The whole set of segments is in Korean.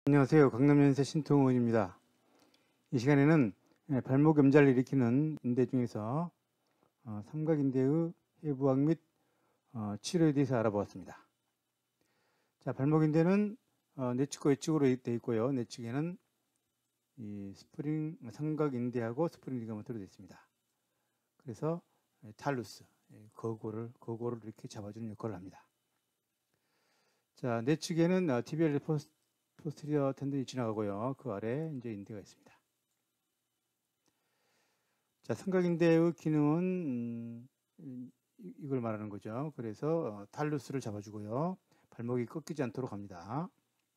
안녕하세요. 강남연세 신통원입니다. 이 시간에는 발목 염좌를 일으키는 인대 중에서 삼각인대의 해부학 및 치료에 대해서 알아보았습니다. 자, 발목인대는 내측과 외측으로 되어 있고요. 내측에는 이 스프링 삼각인대하고 스프링 리가먼트로 되어 있습니다. 그래서 탈루스, 거고를 이렇게 잡아주는 역할을 합니다. 자, 내측에는 티비얼 포스티리어 텐던이 지나가고요. 그 아래 이제 인대가 있습니다. 자, 삼각인대의 기능은 이걸 말하는 거죠. 그래서 탈루스를 잡아주고요. 발목이 꺾이지 않도록 합니다.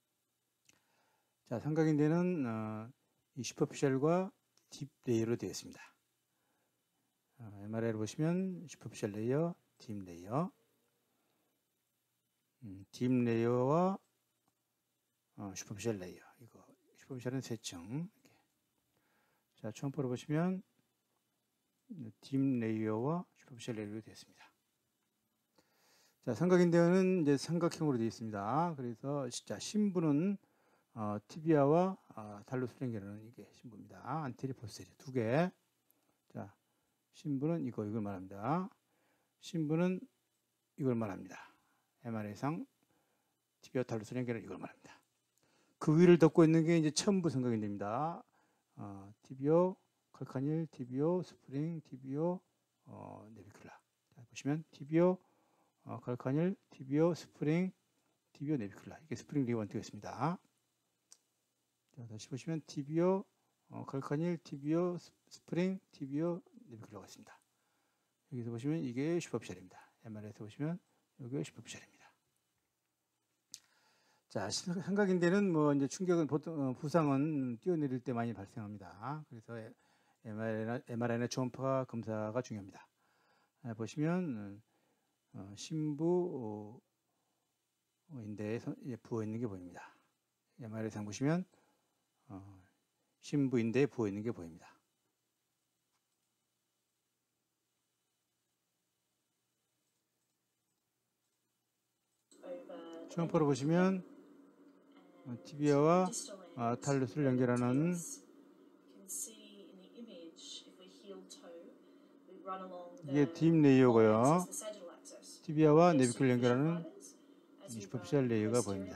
자, 삼각인대는 이 슈퍼피셜과 딥 레이어로 되어 있습니다. MRI를 보시면 슈퍼피셜 레이어, 딥 레이어, 딥 레이어와 슈퍼피셜 레이어. 이거 슈퍼피셜은 3층. 자, 초음파로 보시면 딥 레이어와 슈퍼피셜 레이어로 되어 있습니다. 자, 삼각인대는 이제 삼각형으로 되어 있습니다. 그래서 신부는 티비아와 탈루스 연결하는 이게 신부입니다. 안테리 포스테리 두 개. 자, 신부는 이걸 말합니다. 신부는 이걸 말합니다. MRI상 티비아 탈루스 연결은 이걸 말합니다. 그 위를 덮고 있는 게 이제 첨부 삼각인대입니다. 티비오, 칼카닐, 티비오, 스프링, 티비오, 네비큘라. 자, 보시면 티비오, 칼카닐, 티비오, 스프링, 티비오, 네비큘라. 이게 스프링 리건트가 있습니다. 자, 다시 보시면 티비오, 칼카닐, 티비오, 스프링, 티비오, 네비큘라가 있습니다. 여기서 보시면 이게 슈퍼피셜입니다. MRI에서 보시면 여기가 슈퍼피셜입니다. 자, 삼각인대는 뭐 이제 충격은 보통 부상은 뛰어내릴 때 많이 발생합니다. 그래서 MRI나 초음파 검사가 중요합니다. 보시면 신부 인대에 부어 있는 게 보입니다. MRI상 보시면 신부 인대에 부어 있는 게 보입니다. 초음파로 보시면 티비아와 탈루스를 연결하는 이게 딥 레이어고요. 티비아와 네비큘라 연결하는 슈퍼피셜 레이어가 보입니다.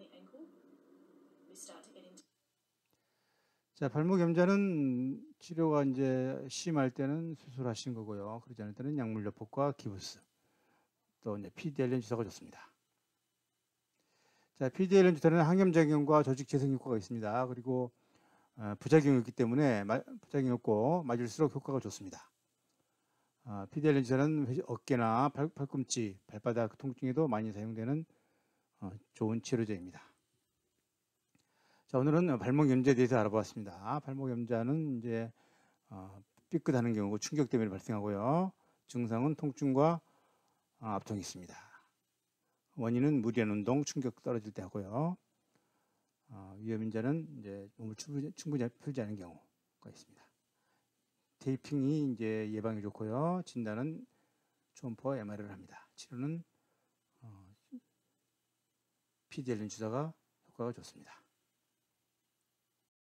자, 발목 염좌는 치료가 이제 심할 때는 수술하신 거고요. 그러지 않을 때는 약물 요법과 기부스, 또 이제 PDLN 주사가 좋습니다. 자, PDLN 주사는 항염작용과 조직 재생 효과가 있습니다. 그리고 부작용이 있기 때문에 부작용이 없고 맞을수록 효과가 좋습니다. PDLN 주사는 어깨나 팔꿈치, 발바닥 통증에도 많이 사용되는 좋은 치료제입니다. 자, 오늘은 발목 염좌에 대해서 알아보았습니다. 발목 염좌는 이제 삐끗하는 경우고 충격 때문에 발생하고요. 증상은 통증과 압통이 있습니다. 원인은 무리한 운동, 충격 떨어질 때 하고요. 위험인자는 이제 몸을 충분히 풀지 않은 경우가 있습니다. 테이핑이 이제 예방에 좋고요. 진단은 초음파 MRI를 합니다. 치료는 PDLN 주사가 효과가 좋습니다.